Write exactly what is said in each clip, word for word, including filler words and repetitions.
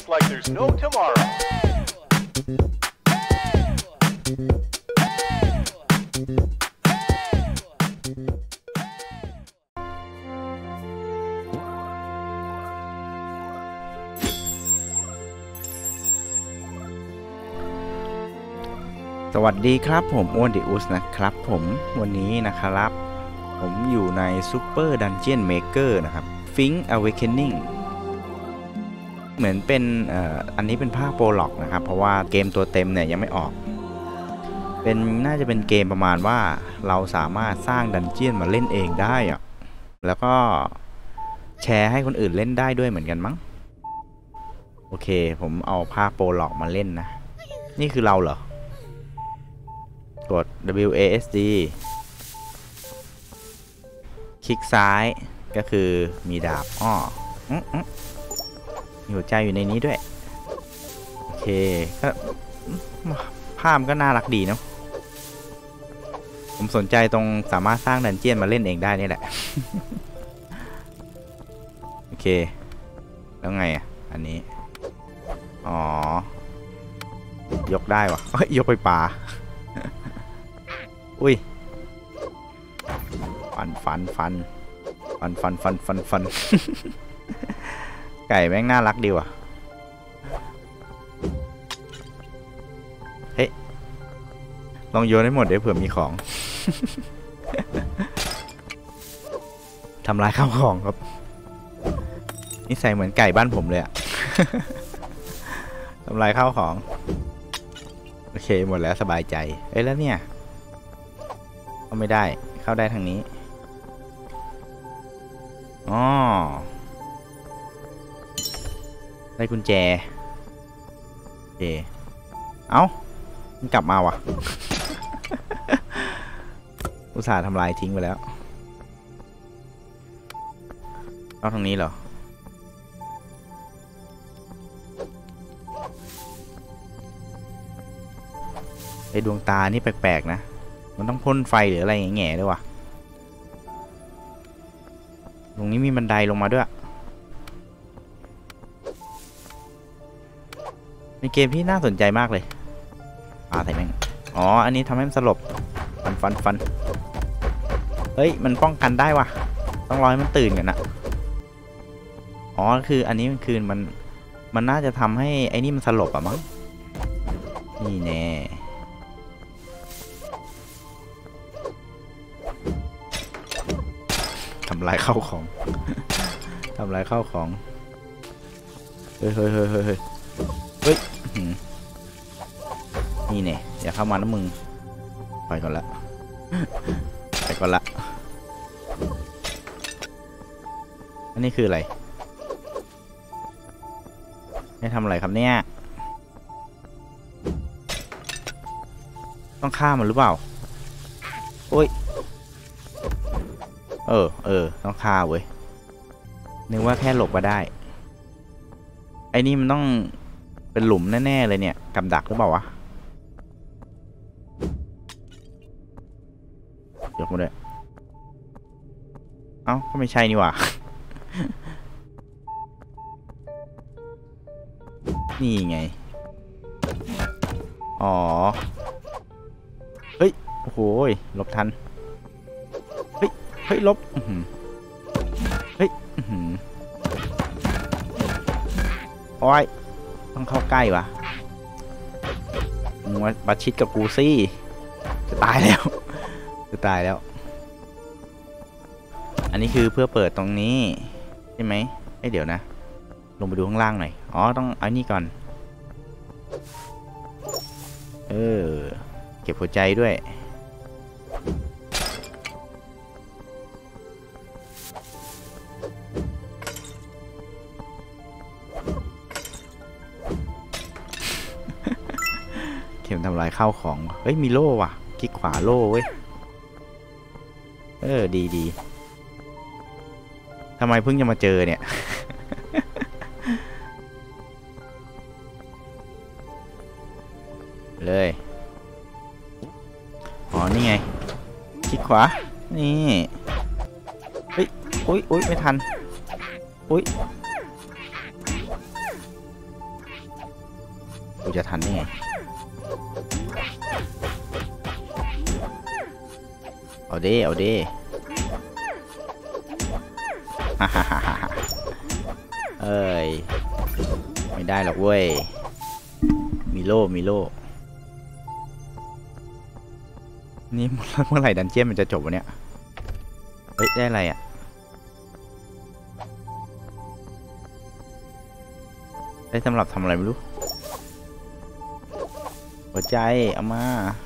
It's like there's no tomorrow. สวัสดีครับผมอ้วนดิอุสนะครับผมวันนี้นะครับผมอยู่ใน Super Dungeon Maker นะครับ Fink Awakening เหมือนเป็นเอ่ออันนี้เป็นภาคโปรล็อกนะครับเพราะว่าเกมตัวเต็มเนี่ยยังไม่ออกเป็นน่าจะเป็นเกมประมาณว่าเราสามารถสร้างดันเจียนมาเล่นเองได้อะแล้วก็แชร์ให้คนอื่นเล่นได้ด้วยเหมือนกันมั้งโอเคผมเอาภาคโปรล็อกมาเล่นนะนี่คือเราเหรอกด ดับเบิลยู เอ เอส ดี คลิกซ้ายก็คือมีดาบอ้อมีหัวใจอยู่ในนี้ด้วยโอเคก็ภาพก็น่ารักดีเนาะผมสนใจตรงสามารถสร้างดันเจียนมาเล่นเองได้นี่แหละ โอเคแล้วไงอ่ะอันนี้อ๋อยกได้วะเฮ้ยยกไปป่าอุ้ยฟันฟันฟันฟันฟันฟันฟันฟัน ไก่แม่งน่ารักดีว่ะเฮ้ยลองโยนให้หมดเดี๋ยวเผื่อมีของ ทำลายข้าวของครับนี่ใส่เหมือนไก่บ้านผมเลยอะ ทำลายข้าวของโอเคหมดแล้วสบายใจเอ้ยแล้วเนี่ยเข้าไม่ได้เข้าได้ทางนี้อ๋อได้กุญแจโอเคเอ้ามันกลับมาว่ะ อุตส่าห์ทำลายทิ้งไปแล้วเข้าทางนี้เหรอไอ้ดวงตานี่แปลกๆนะมันต้องพ่นไฟหรืออะไรแง่ๆด้วยวะตรงนี้มีบันไดลงมาด้วยเป็นเกมที่น่าสนใจมากเลยปาใส่แม่งอ๋ออันนี้ทำให้มันสลบฟันฟันฟันเฮ้ยมันป้องกันได้วะต้องรอให้มันตื่นกันนะอ๋อคืออันนี้มันคือมันมันน่าจะทำให้ไอ้นี่มันสลบอะมั้งนี่แน่ทำลายเข้าของ ทำลายเข้าของเฮ้ยเฮ้ยเฮ้ยเฮ้ยเฮ้ยเฮ้ยนี่เนี่ยอย่าเข้ามานะมึงไปก่อนละ ไปก่อนละอันนี้คืออะไรให้ทำอะไรครับเนี่ยต้องฆ่ามันหรือเปล่าโอ้ยเออเออต้องฆ่าเว้ยนึกว่าแค่หลบมาได้ไอ้นี่มันต้องเป็นหลุมแน่ๆเลยเนี่ยกับดักหรือเปล่าวะยกมาด้วยเอ้าก็ไม่ใช่นี่หว่า นี่ไงอ๋อเฮ้ยโอ้โหหลบทันเฮ้ยเฮ้ยลบเฮ้ยโอ้ยต้องเข้าใกล้วะมึงมาบัดชิดกับกูซี่จะตายแล้วจะตายแล้วอันนี้คือเพื่อเปิดตรงนี้ใช่ไหมเอ้ยเดี๋ยวนะลงไปดูข้างล่างหน่อยอ๋อต้องเอานี่ก่อนเออเก็บหัวใจด้วยเข็มทำลายข้าวของเฮ้ยมีโล่ว่ะคลิกขวาโล่เว้ยเออดีดีทำไมเพิ่งจะมาเจอเนี่ย เลยอ๋อนี่ไงคลิกขวานี่เฮ้ยอุ้ยอุ้ยไม่ทันอุ้ยกูจะทันได้ไงเอาดิเอาดิฮ่าฮ่าฮ่าฮ่าเอ้ยไม่ได้หรอกเว้ยมีโล่มีโล่นี่เมื่อไหร่ดันเจี้ยนมันจะจบวะเนี่ยเฮ้ยได้อะไรอ่ะได้สำหรับทำอะไรไม่รู้หัวใจเอามา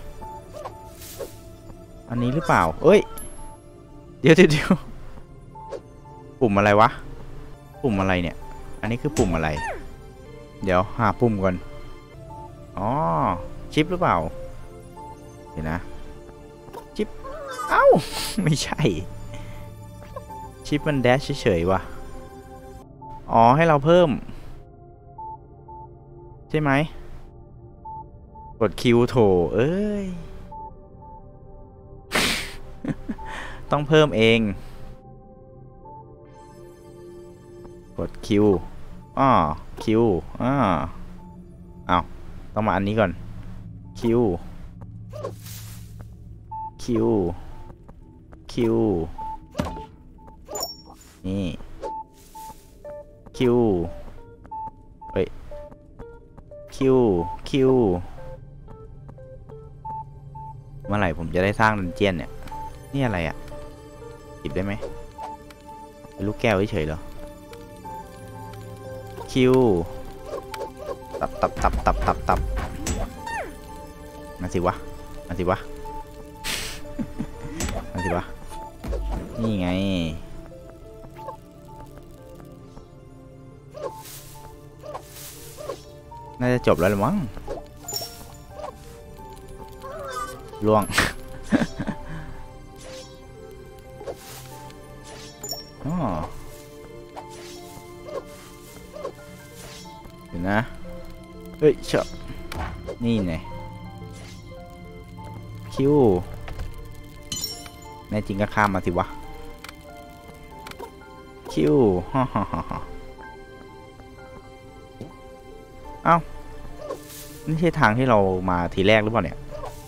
อันนี้หรือเปล่าเอ้ยเดี๋ยวเดี๋ยวปุ่มอะไรวะปุ่มอะไรเนี่ยอันนี้คือปุ่มอะไรเดี๋ยวหาปุ่มก่อนอ๋อชิปหรือเปล่าเดี๋ยวนะชิปเอ้าไม่ใช่ชิปมันแดชเฉยๆวะอ๋อให้เราเพิ่มใช่ไหมกดคิวโถเอ้ย ต้องเพิ่มเองกดคิวอ้อคิวอ้อเอาต้องมาอันนี้ก่อนคิวคิวคิวนี่คิวเฮ้ยคิวคิวเมื่อไหร่ผมจะได้สร้างดันเจียนเนี่ยนี่อะไรอ่ะหยิบได้ไหมเป็นลูกแก้วเฉยๆเหรอคิวตับตับตับตับตับตับมาสิวะมาสิวะมาสิวะนี่ไงน่าจะจบแล้วหรือมั้งล่วงอ๋อเดี๋ยวนะเฮ้ยเชอะนี่ไงคิวในจริงก็ข้ามมาสิวะคิวฮ่าฮ่าฮ่าเอ้านี่ใช่ทางที่เรามาทีแรกหรือเปล่าเนี่ย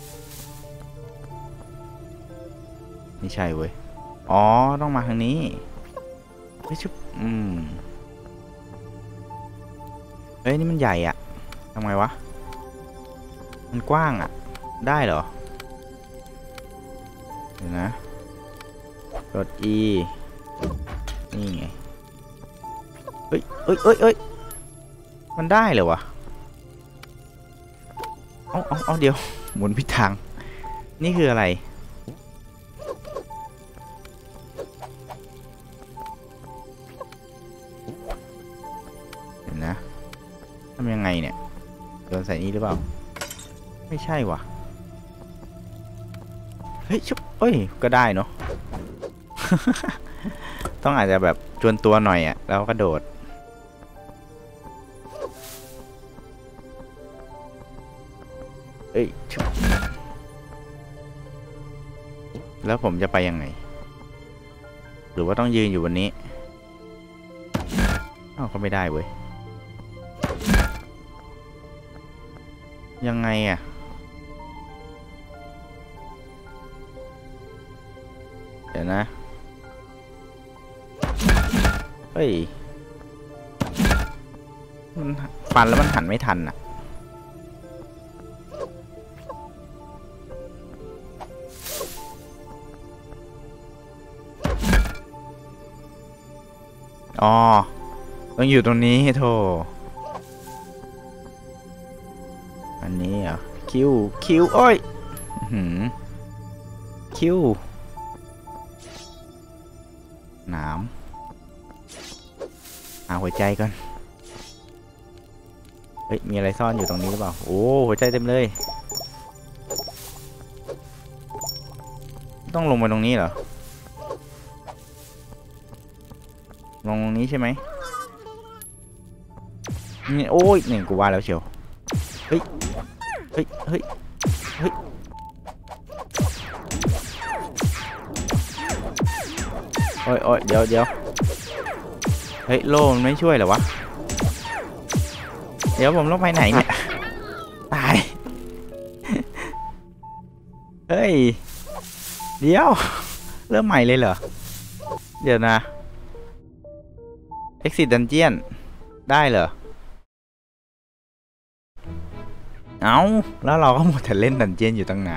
ไม่ใช่เว้ยอ๋อต้องมาทางนี้ไม่ชุบอืมเฮ้ยนี่มันใหญ่อะทำไงวะมันกว้างอะได้เหรอเดี๋ยวนะกด E นี่ไงเฮ้ยเอ้ยเอ้ยเอ้ยมันได้เหรอวะเอาเอาเอาเดี๋ยวหมุนผิดทางนี่คืออะไรเห็นนะทำยังไงเนี่ยโดนใส่นี่หรือเปล่าไม่ใช่วะเฮ้ยชุบเอ้ยก็ได้เนาะ ต้องอาจจะแบบจวนตัวหน่อยอ่ะแล้วกระโดดเอ้ยชุบแล้วผมจะไปยังไงหรือว่าต้องยืนอยู่บนนี้อ้าวก็ไม่ได้เว้ยยังไงอ่ะเดี๋ยวนะเฮ้ยมันฟันแล้วมันหันไม่ทันอ่ะอ๋อต้องอยู่ตรงนี้โธ่อันนี้อ่ะคิวคิวโอ้ยหืมคิวหนามหาหัวใจก่อนเฮ้ยมีอะไรซ่อนอยู่ตรงนี้หรือเปล่าโอ้หัวใจเต็มเลยต้องลงมาตรงนี้เหรอลงตรงนี้ใช่ไหมนี่โอ้ยนี่กูว่าแล้วเชียวเฮ้ยเฮ้ยเฮ้ยเฮ้ยโอ้ยโอ้ยเดี๋ยวเดี๋ยวเฮ้ยโล่มันไม่ช่วยเหรอวะเดี๋ยวผมลงไปไหนเนี่ยเฮ้ยเดี๋ยวเริ่มใหม่เลยเหรอเดี๋ยวนะ Exit Dungeon ได้เหรอเอาแล้วเราก็หมดแต่เล่นดันเจียนอยู่ตั้งนาน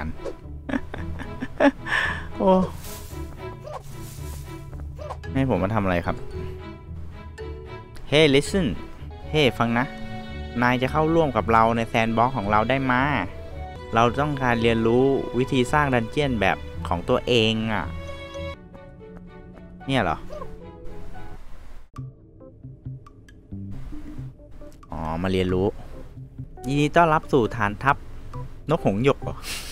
โอ้ให้ผมมาทำอะไรครับ Hey listen เฮ้ hey, ฟังนะนายจะเข้าร่วมกับเราในแซนด์บ็อกซ์ของเราได้มาเราต้องการเรียนรู้วิธีสร้างดันเจียนแบบของตัวเองอ่ะเนี่ยเหรออ๋อมาเรียนรู้ยินดีต้อนรับสู่ฐานทัพนกหงส์หยก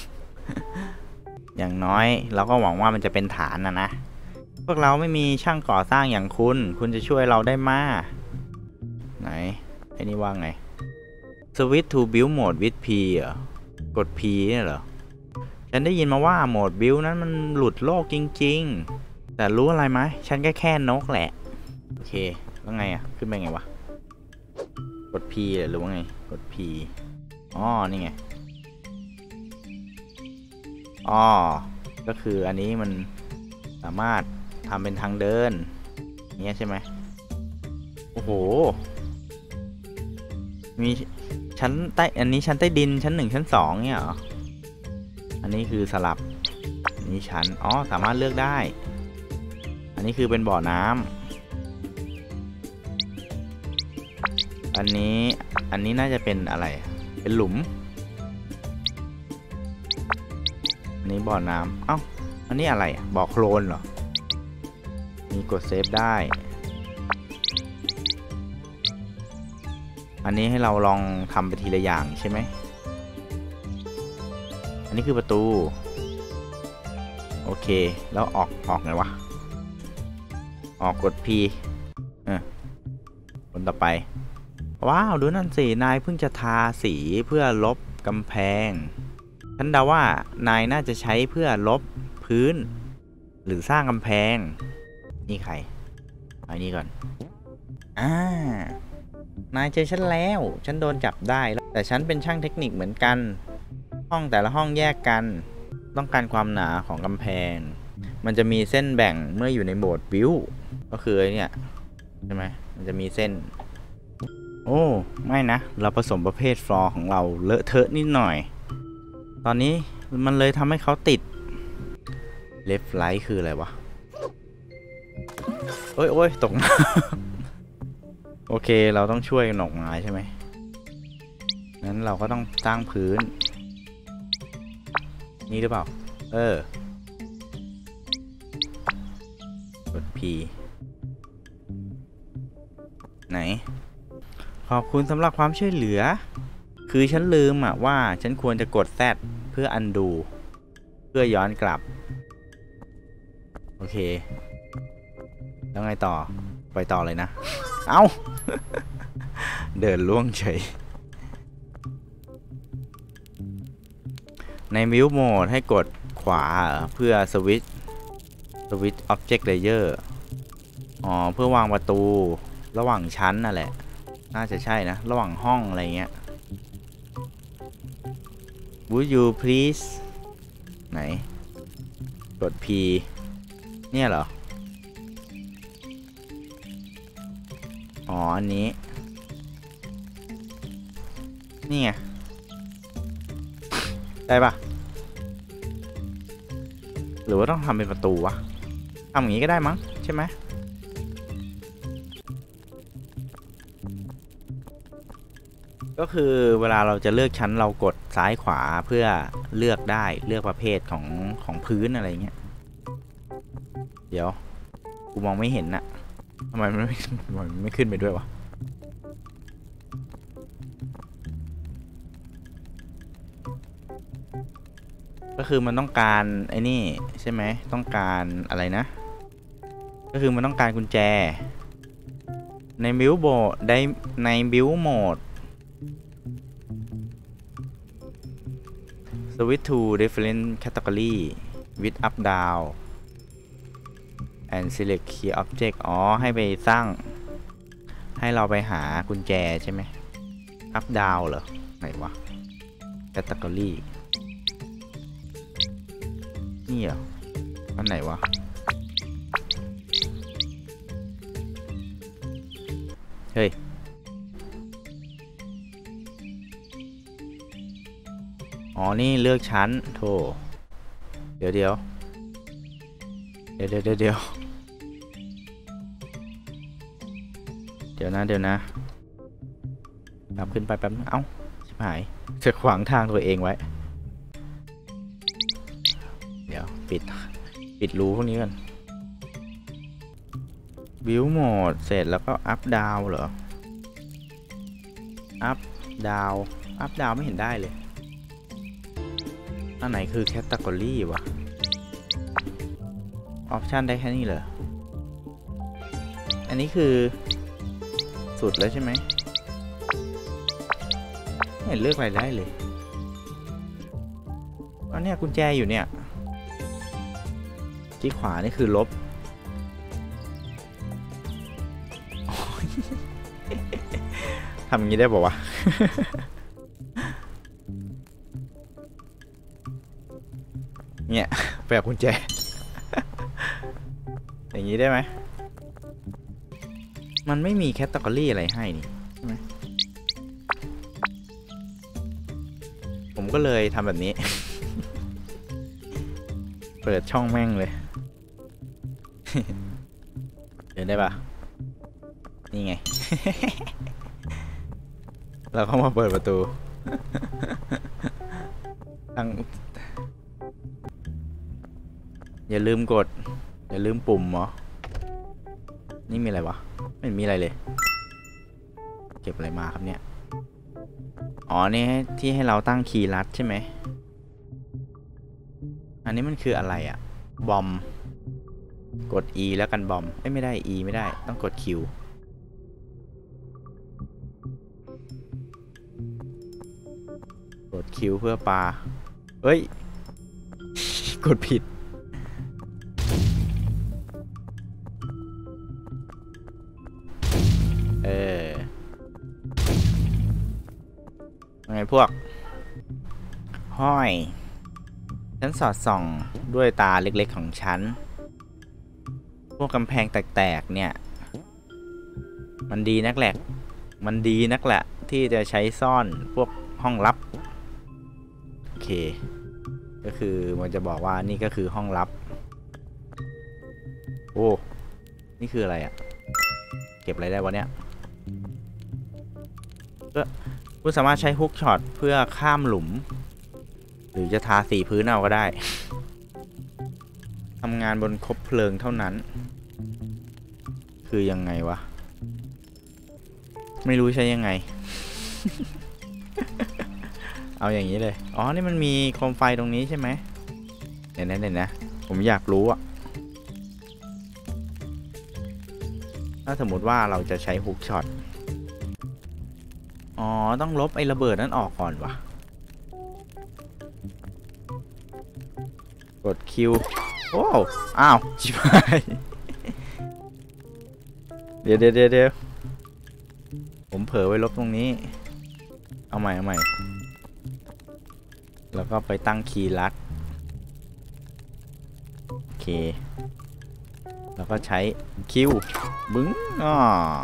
อย่างน้อยเราก็หวังว่ามันจะเป็นฐานนะนะพวกเราไม่มีช่างก่อสร้างอย่างคุณคุณจะช่วยเราได้มาไหนไอ้นี่ว่าไง Switch to build mode with P เหรอกด P เนี่ยเหรอฉันได้ยินมาว่าโหมด build นั้นมันหลุดโลกจริงๆแต่รู้อะไรไหมฉันก็แค่นกแหละโอเคแล้วไงอ่ะขึ้นไปไงวะกด P หรือว่าไงกด P อ๋อนี่ไงอ๋อก็คืออันนี้มันสามารถทำเป็นทางเดินเงี้ยใช่ไหมโอ้โหมีชั้นใต้อันนี้ชั้นใต้ดินชั้นหนึ่งชั้นสองเนี่ยเหรออันนี้คือสลับอันนี้ชั้นอ๋อสามารถเลือกได้อันนี้คือเป็นบ่อน้ำอันนี้อันนี้น่าจะเป็นอะไรเป็นหลุมอันนี้บ่อน้ำเอ้าอันนี้อะไรบ่อโคลนเหรอมีกดเซฟได้อันนี้ให้เราลองทำไปทีละอย่างใช่ไหมอันนี้คือประตูโอเคแล้วออกออกไงวะออกกด P เออคนต่อไปว้าวดูนั่นสินายเพิ่งจะทาสีเพื่อลบกำแพงฉันเดาว่านายน่าจะใช้เพื่อลบพื้นหรือสร้างกำแพงนี่ใครเอานี่ก่อนอ่านายเจอฉันแล้วฉันโดนจับได้แล้วแต่ฉันเป็นช่างเทคนิคเหมือนกันห้องแต่ละห้องแยกกันต้องการความหนาของกำแพงมันจะมีเส้นแบ่งเมื่ออยู่ในโหมดบิวก็คือเนี่ยใช่ไหมมันจะมีเส้นโอ้ไม่นะเราผสมประเภทฟลอร์ของเราเลอะเทอะนิดหน่อยตอนนี้มันเลยทำให้เขาติดเลฟไลท์คืออะไรวะโอ้ยโอ้ยตกมาโอเคเราต้องช่วยกันออกมาใช่ไหมงั้นเราก็ต้องสร้างพื้นนี่หรือเปล่าเออกด P ไหนขอบคุณสำหรับความช่วยเหลือคือฉันลืมอะว่าฉันควรจะกด Z เพื่อ undo เพื่อย้อนกลับโอเคแล้วไงต่อไปต่อเลยนะเอา้า เดินล่วงเฉยในวิวโหมดให้กดขวาเพื่อสวิตช์สวิตช์ Object Layer อ๋อเพื่อวางประตูระหว่างชั้นนั่นแหละน่าจะใช่นะระหว่างห้องอะไรเงี้ย Would you please ไหนกด P เนี่ยเหรออ๋ออันนี้นี่ไงได้ปะหรือว่าต้องทำเป็นประตูวะทำอย่างนี้ก็ได้มั้งใช่ไหมก็คือเวลาเราจะเลือกชั้นเรากดซ้ายขวาเพื่อเลือกได้เลือกประเภทของของพื้นอะไรเงี้ยเดี๋ยวกูมองไม่เห็นน่ะทำไมมันไม่มันไม่ขึ้นไปด้วยวะก็คือมันต้องการไอ้นี่ใช่ไหมต้องการอะไรนะก็คือมันต้องการกุญแจในบิวโหมดได้ในบิวโหมด Switch to different category with up down and select key object อ๋อให้ไปสร้างให้เราไปหากุญแจใช่ไหม up down เหรอไหนวะ category นี่เหรออันไหนวะเฮ้ยอ๋อนี่เลือกชั้นโธ่เดี๋ยวเดี๋ยวเดี๋ยวเดี๋ยวเดี๋ยวเดี๋ยวเดี๋ยวนะเดี๋ยวนะกลับขึ้นไปแป๊บนึงเอ้าชิบหายจะขวางทางตัวเองไว้เดี๋ยวปิดปิดรูพวกนี้กันบิวโหมดเสร็จแล้วก็อัพดาวเหรออัพดาวอัพดาวไม่เห็นได้เลยอันไหนคือแคตตากรีวะออปชันได้แค่นี้เหรออันนี้คือสุดแล้วใช่ไหมไม่เห็นเลือกอะไรได้เลยอันเนี้ยกุญแจอยู่เนี่ยที่ขวานี่คือลบทำอย่างนี้ได้ป่าวะ เนี่ยแปลกุญแจ อย่างนี้ได้ไหมมันไม่มีแคตตากรีอะไรให้นี่ใช่ไหมผมก็เลยทำแบบนี้ เปิดช่องแม่งเลย เดินได้ปะนี่ไง เราเข้ามาเปิดประตู ทางอย่าลืมกดอย่าลืมปุ่มเหรอนี่มีอะไรวะไม่มีอะไรเลยเก็บอะไรมาครับเนี่ยอ๋อนี่ที่ให้เราตั้งคีย์ลัดใช่ไหมอันนี้มันคืออะไรอะบอมกด E แล้วกันบอมไม่ได้ E ไม่ได้ต้องกด Q กด Q เพื่อปาเฮ้ย กดผิดเออไงพวกห้อยฉันสอดส่องด้วยตาเล็กๆของฉันพวกกำแพงแตกๆเนี่ยมันดีนักแหละมันดีนักแหละที่จะใช้ซ่อนพวกห้องลับโอเคก็คือมันจะบอกว่านี่ก็คือห้องลับโอ้นี่คืออะไรอะเก็บอะไรได้วะเนี่ยก็คุณสามารถใช้ฮุกช็อตเพื่อข้ามหลุมหรือจะทาสีพื้นเอาก็ได้ทำงานบนคบเพลิงเท่านั้นคือยังไงวะไม่รู้ใช้ยังไง เอาอย่างนี้เลยอ๋อนี่มันมีโคมไฟตรงนี้ใช่ไหมเดี๋ยวนะเดี๋ยวนะผมอยากรู้อะถ้าสมมติว่าเราจะใช้ฮุกช็อตอ๋อต้องลบไอ้ระเบิดนั้นออกก่อนวะกดคิวโอ้อ้าวชิบหายเดี๋ยวเดี๋ยวเดี๋ยวผมเผลอไว้ลบตรงนี้เอาใหม่เอาใหม่แล้วก็ไปตั้งคีย์ลัดโอเคแล้วก็ใช้คิวบึ้งอ๋อ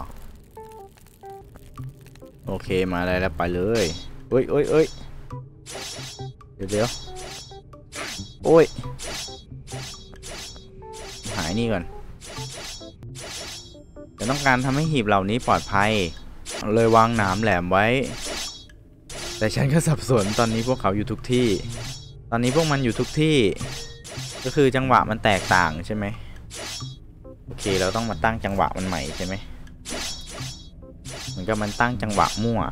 โอเคมาเลยแล้วไปเลยเอ้ยเอ้ยเอ้ยเดี๋ยวเดี๋ยวโอ้ยหายนี่ก่อนจะต้องการทำให้หีบเหล่านี้ปลอดภัยเลยวางหนามแหลมไว้แต่ฉันก็สับสนตอนนี้พวกเขาอยู่ทุกที่ตอนนี้พวกมันอยู่ทุกที่ก็คือจังหวะมันแตกต่างใช่ไหมโอเคเราต้องมาตั้งจังหวะมันใหม่ใช่ไหมเหมือนกับมันตั้งจังหวะมั่ว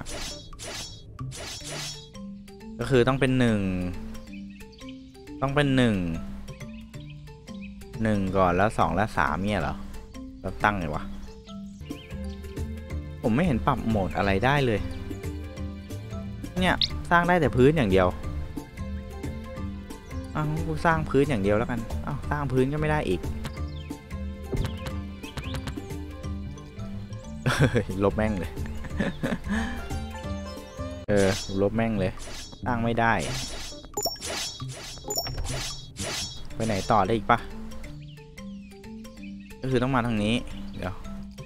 ก็คือต้องเป็นหนึ่งต้องเป็นหนึ่งหนึ่งก่อนแล้วสองแล้วสามเนี่ยเหรอเราตั้งไงวะผมไม่เห็นปรับโหมดอะไรได้เลยเนี่ยสร้างได้แต่พื้นอย่างเดียวอ้าวกูสร้างพื้นอย่างเดียวแล้วกันอ้าวสร้างพื้นก็ไม่ได้อีก ลบแม่งเลย เออลบแม่งเลยสร้างไม่ได้ไปไหนต่อได้อีกปะก็คือต้องมาทางนี้เดี๋ยว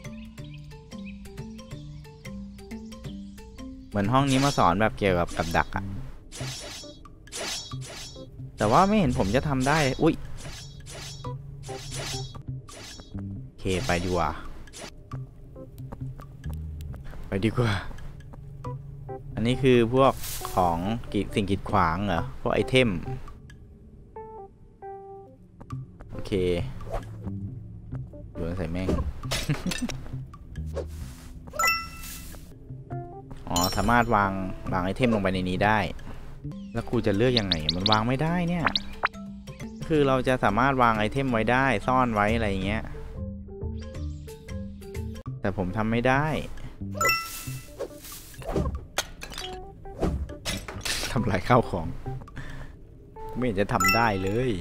เหมือนห้องนี้มาสอนแบบเกี่ยวกับกับดักอะแต่ว่าไม่เห็นผมจะทำได้อุ้ยโอเคไปดีกว่าไปดีกว่าอันนี้คือพวกของสิ่งกีดขวางเหรอพวกไอเทมโอเคโยนใส่แม่ง อ๋อสามารถวางวางไอเทมลงไปในนี้ได้แล้วกูจะเลือกยังไงมันวางไม่ได้เนี่ยคือเราจะสามารถวางไอเทมไว้ได้ซ่อนไว้อะไรอย่างเงี้ยแต่ผมทำไม่ได้ทำลายข้าวของไม่เห็นจะทำได้เลย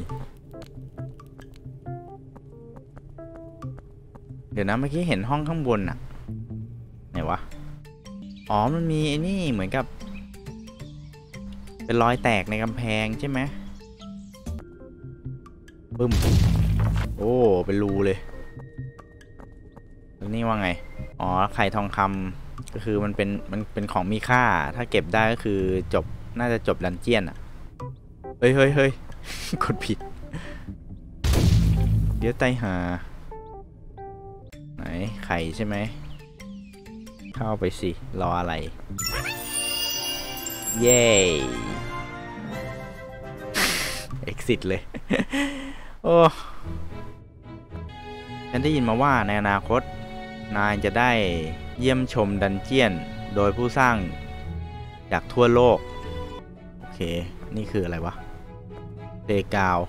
เดี๋ยวนะเมื่อกี้เห็นห้องข้างบนอะไหนวะอ๋อมันมีไอ้นี่เหมือนกับเป็นรอยแตกในกำแพงใช่ไหมปึ้มโอ้เป็นรูเลยแล้วนี่ว่าไงอ๋อไข่ทองคำก็คือมันเป็นมันเป็นของมีค่าถ้าเก็บได้ก็คือจบน่าจะจบดันเจียนอะเฮ้ยเฮ้ยเฮ้ย กดผิดเดี๋ยวไตหาไหนไข่ใช่ไหมเข้าไปสิรออะไรเย้ exit เลย โอ้ฉันได้ยินมาว่าในอนาคตนายจะได้เยี่ยมชมดันเจียนโดยผู้สร้างจากทั่วโลกโอเคนี่คืออะไรวะเพลย์กราวด์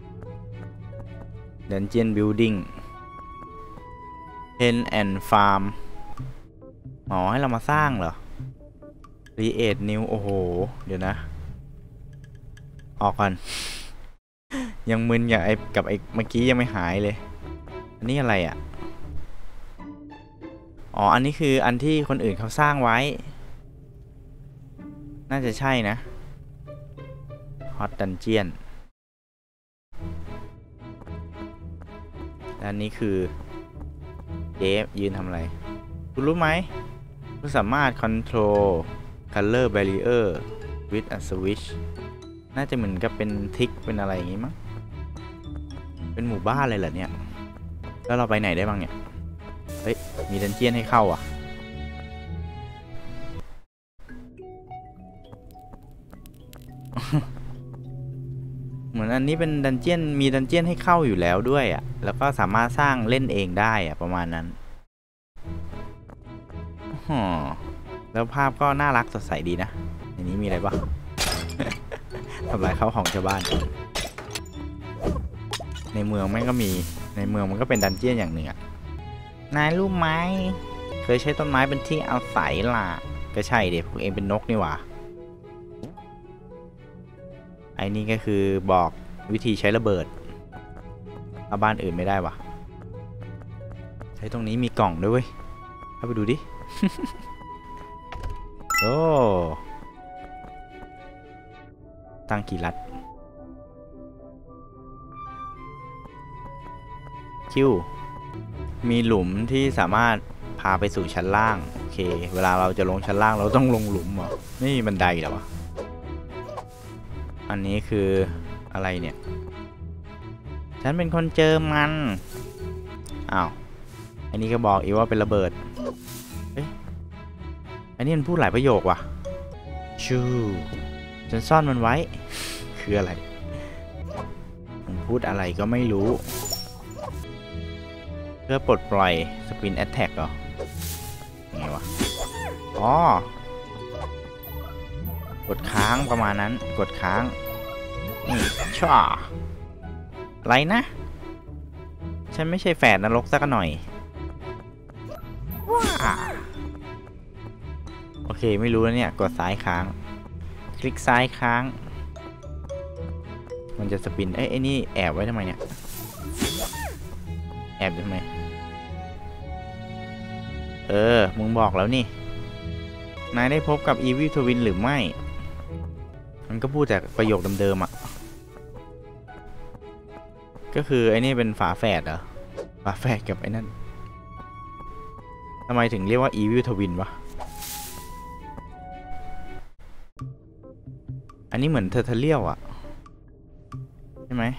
ดันเจียนบิลดิ้งเพนแอนด์ฟาร์มอ๋อให้เรามาสร้างเหรอรีเอทนิวโอ้โหเดี๋ยวนะออกก่อน ยังมึนอย่างไอ้กับไอ้เมื่อกี้ยังไม่หายเลยอันนี้อะไรอ่ะอ๋ออันนี้คืออันที่คนอื่นเขาสร้างไว้น่าจะใช่นะฮอตดันเจียนอันนี้คือเจฟยืนทำอะไรคุณรู้ไหมคุณสามารถ control color barrier with a switch น่าจะเหมือนกับเป็นทิกเป็นอะไรอย่างงี้มั้งเป็นหมู่บ้านเลยเหรอเนี่ยแล้วเราไปไหนได้บ้างเนี่ยเฮ้ยมีดันเจียนให้เข้าอ่ะ เหมือนอันนี้เป็นดันเจียนมีดันเจียนให้เข้าอยู่แล้วด้วยอ่ะแล้วก็สามารถสร้างเล่นเองได้อ่ะประมาณนั้นอ๋อแล้วภาพก็น่ารักสดใสดีนะอันนี้มีอะไรบ้าง ทำลายข้าวของชาวบ้านในเมืองแม่งก็มีในเมืองมันก็เป็นดันเจียนอย่างหนึ่งอ่ะนายรู้ไหมเคยใช้ต้นไม้เป็นที่อาศัยล่ะก็ใช่เด็กพวกเองเป็นนกนี่หว่าไอ้นี่ก็คือบอกวิธีใช้ระเบิดเอาบ้านอื่นไม่ได้วะใช้ตรงนี้มีกล่องด้วยเว้ยเข้าไปดูดิ โอ้ตั้งกี่ลัดคิวมีหลุมที่สามารถพาไปสู่ชั้นล่างโอเคเวลาเราจะลงชั้นล่างเราต้องลงหลุมเหรอไม่มีบันไดเหรอวะอันนี้คืออะไรเนี่ยฉันเป็นคนเจอมันอ้าวอันนี้ก็บอกอีกว่าเป็นระเบิดเอ๊ะอันนี้มันพูดหลายประโยคว่ะชูฉันซ่อนมันไว้ คืออะไรมันพูดอะไรก็ไม่รู้เพื่อปลดปล่อยสปินแอตแทกเหรอไงวะอ๋อกดค้างประมาณนั้นกดค้างนี่ช่ออะไรนะฉันไม่ใช่แฝดนรกสักหน่อยว้าโอเคไม่รู้แล้วเนี่ยกดซ้ายค้างคลิกซ้ายค้างมันจะสปินเอ้ยไอ้นี่แอบไว้ทำไมเนี่ยแอบทำไมเออมึงบอกแล้วนี่นายได้พบกับอีวิลทวินหรือไม่มันก็พูดแต่ประโยคเดิมๆอ่ะก็คือไอ้นี่เป็นฝาแฝดเหรอฝาแฝดกับไอ้นั่นทำไมถึงเรียกว่า Evil Twin วะอันนี้เหมือนเทอร์เทเรียลอะใช่ไหม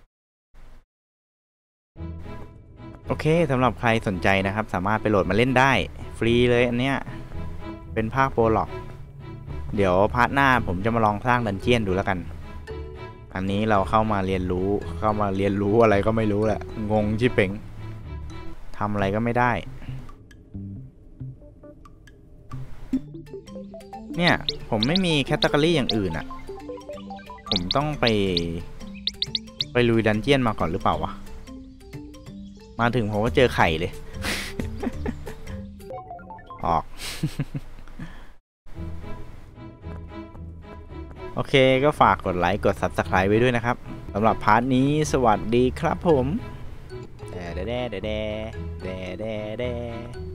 โอเคสำหรับใครสนใจนะครับสามารถไปโหลดมาเล่นได้ฟรีเลยอันเนี้ยเป็นภาคโปรล็อกเดี๋ยวพาร์ทหน้าผมจะมาลองสร้างดันเจียนดูแล้วกันอันนี้เราเข้ามาเรียนรู้เข้ามาเรียนรู้อะไรก็ไม่รู้แหละงงชิเป่งทำอะไรก็ไม่ได้เนี่ยผมไม่มีแคตตาล็อกอย่างอื่นอะผมต้องไปไปลุยดันเจียนมาก่อนหรือเปล่าวะมาถึงผมก็เจอไข่เลย ออก โอเคก็ฝากกดไลค์กด ซับสไครบ์ ไว้ด้วยนะครับสำหรับพาร์ทนี้สวัสดีครับผมแดแดแดแดแดแดแด